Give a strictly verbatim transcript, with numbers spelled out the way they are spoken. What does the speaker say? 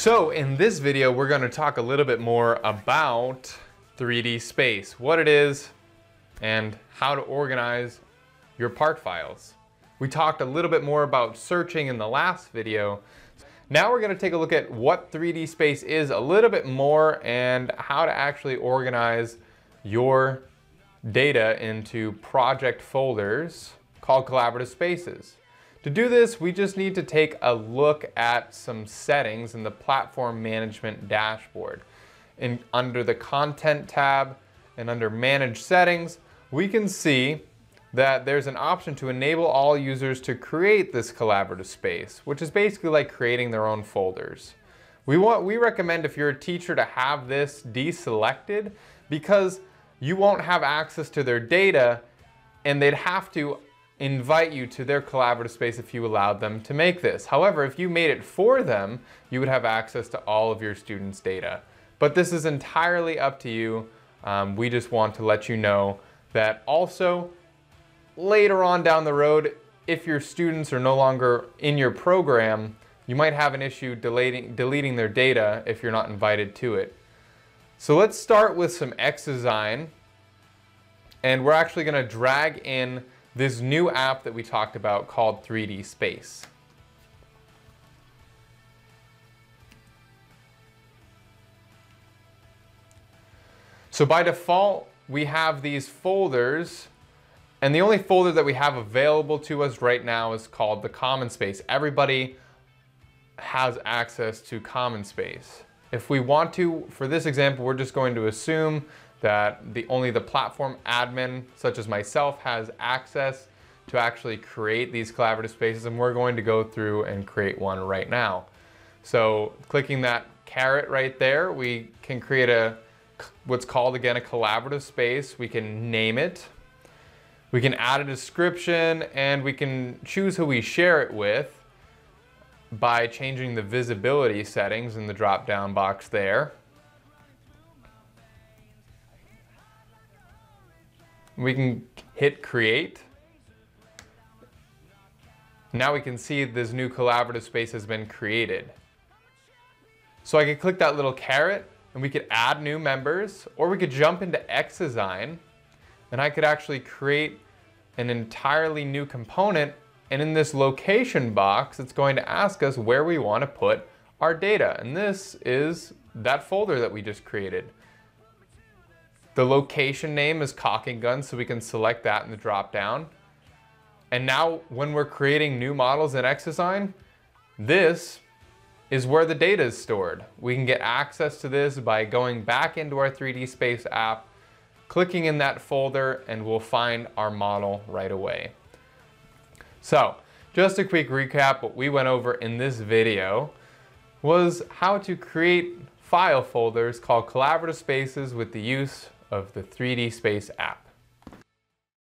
So in this video, we're going to talk a little bit more about three D space, what it is, and how to organize your part files. We talked a little bit more about searching in the last video. Now we're going to take a look at what three D space is a little bit more and how to actually organize your data into project folders called collaborative spaces. To do this, we just need to take a look at some settings in the platform management dashboard. In, under the content tab and under manage settings, we can see that there's an option to enable all users to create this collaborative space, which is basically like creating their own folders. We want, we recommend if you're a teacher to have this deselected because you won't have access to their data and they'd have to invite you to their collaborative space if you allowed them to make this. However, if you made it for them, you would have access to all of your students' data. But this is entirely up to you. Um, we just want to let you know that also later on down the road, if your students are no longer in your program, you might have an issue deleting, deleting their data if you're not invited to it. So let's start with some xDesign, and we're actually going to drag in this new app that we talked about called three D Space. So by default, we have these folders, and the only folder that we have available to us right now is called the common space. Everybody has access to common space. If we want to, for this example, we're just going to assume that the, only the platform admin, such as myself, has access to actually create these collaborative spaces, and we're going to go through and create one right now. So clicking that caret right there, we can create a what's called, again, a collaborative space. We can name it, we can add a description, and we can choose who we share it with by changing the visibility settings in the drop-down box there. We can hit create. Now we can see this new collaborative space has been created. So I could click that little caret and we could add new members, or we could jump into xDesign and I could actually create an entirely new component, and in this location box it's going to ask us where we want to put our data, and this is that folder that we just created. The location name is Caulk and Gun, so we can select that in the drop down. And now when we're creating new models in xDesign, this is where the data is stored. We can get access to this by going back into our three D Space app, clicking in that folder, and we'll find our model right away. So just a quick recap, what we went over in this video was how to create file folders called collaborative spaces with the use of the three D Space app.